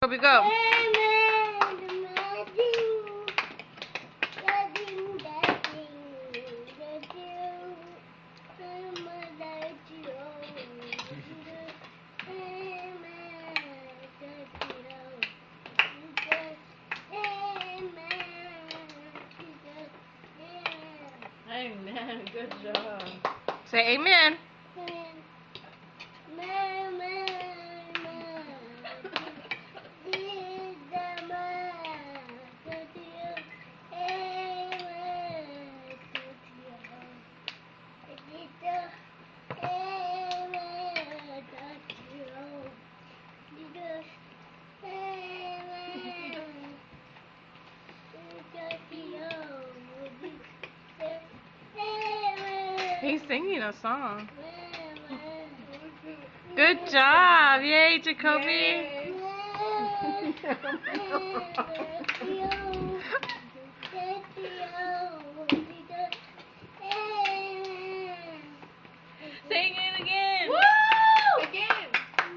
Jacobie, go. Amen. Good job. Say amen. He's singing a song. Good job. Yay, Jacobie. Sing it again. Woo! Again.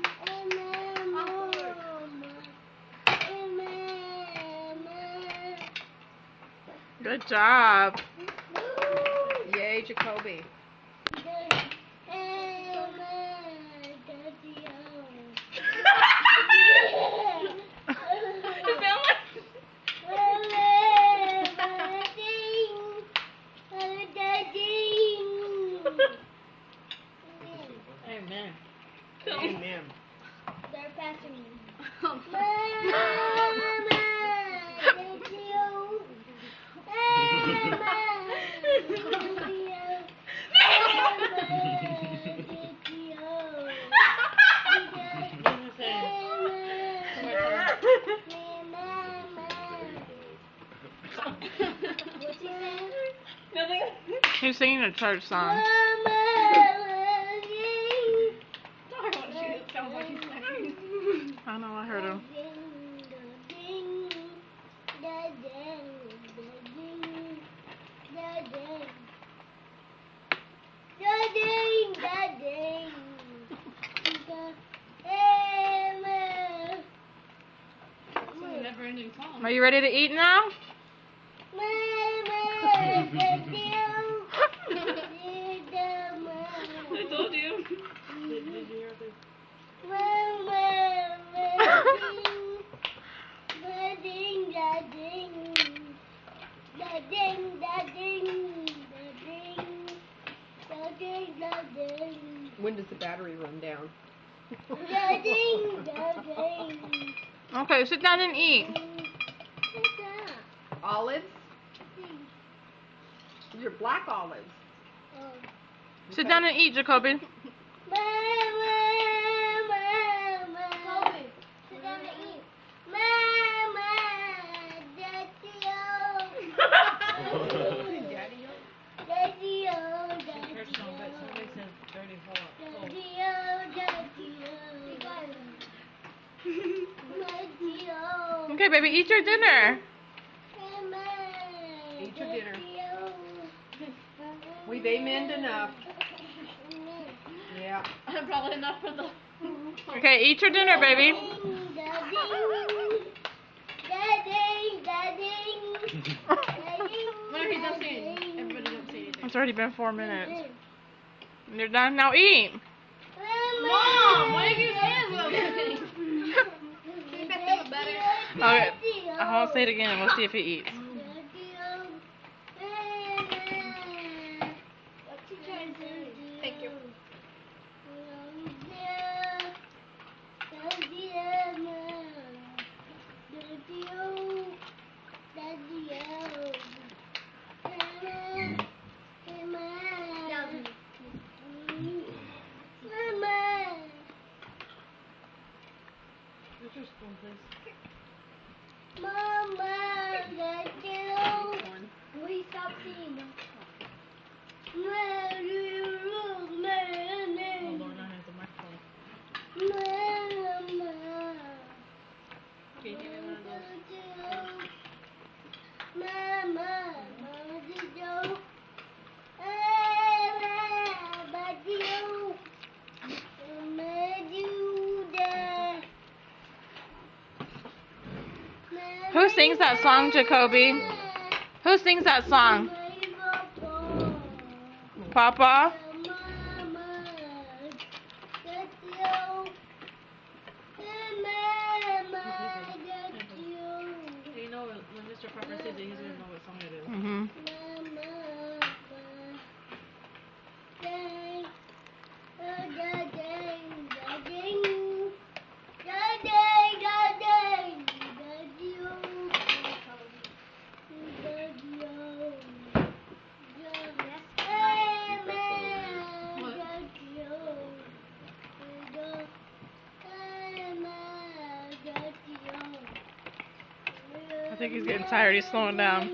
Good job. Yay, Jacobie. Amen. Amen. They're passing me. He's singing a church song. I know, I heard him. Never-ending song. Are you ready to eat now? I told you. Did you hear this? When does the battery run down? Okay, sit down and eat. Olives? These are black olives. Sit down and eat, Jacobie. Okay, baby, eat your dinner. Eat your dinner. We've amened enough. Yeah. Probably enough for the... Okay, eat your dinner, baby. Whenever he's done singing, everybody don't say anything. It's already been 4 minutes. You're done? Now eat. Mom, why are you saying something? Okay, I won't say it again and we'll see if he eats. Thank you. What's your spoon, please? Mama, let's go. We stop seeing them. Oh, Lorna has a microphone. Can you give me one of those? Who sings that song, Jacobie? Who sings that song? Papa? You know, when Mr. Pepper says it, he's gonna know what song it is. Mhm. I think he's getting tired. He's slowing down.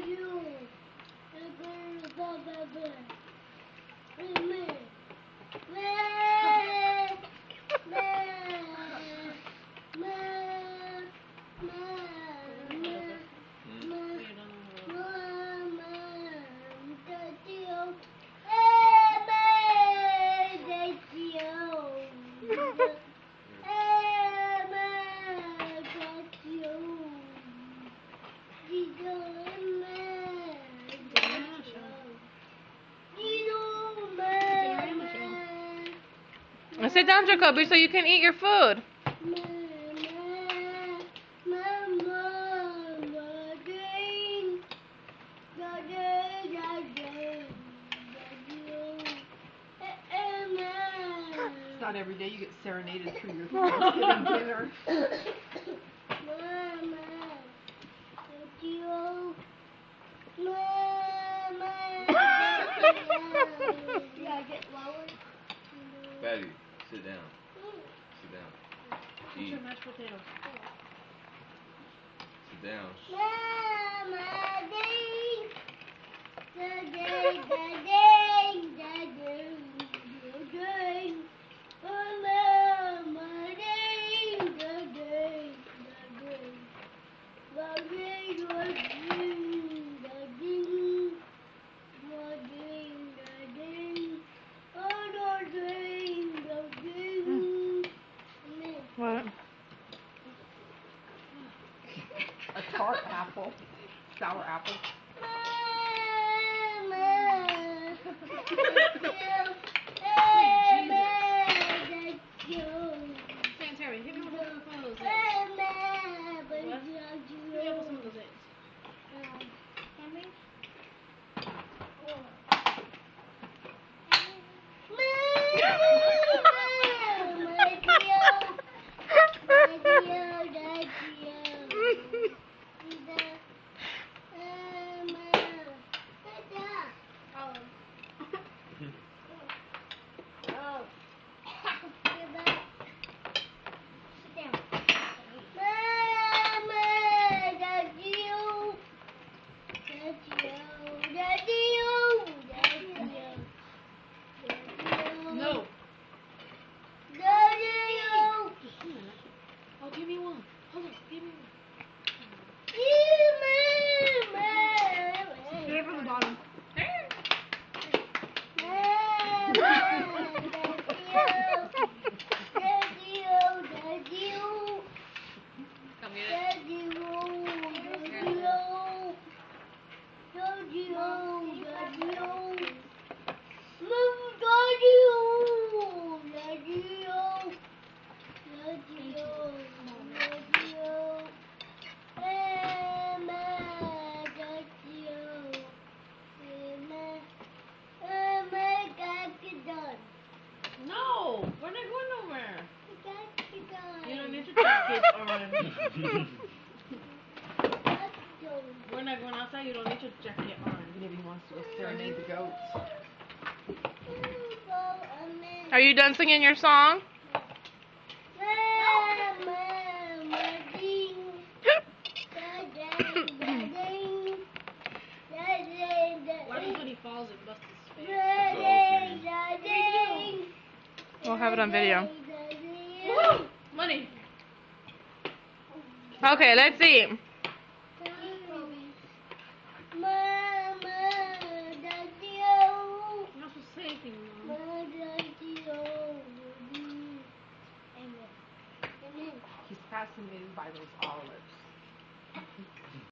Sit down, Jacobie, so you can eat your food. It's not every day you get serenaded through your Thanksgiving dinner. Patty, sit down. Sit down. Eat your mashed potatoes. Sit down. What? A tart apple. Sour apple. Hey, Terry, hit me with some of those eggs. What? Hit me up with some of those eggs. No. Just a minute. Oh, give me one. Hold on, give me one. Get it from the bottom. Come get it. No, we're not going nowhere. You don't need to jacket on. We're not going outside. You don't need your jacket on. Maybe he wants to go serenade the goats. Are you done singing your song? What happens when he falls and busts his face? We'll have it on video. Woo! Money. Okay, let's see. You're not supposed to say anything, Mom. He's passing his by those olives.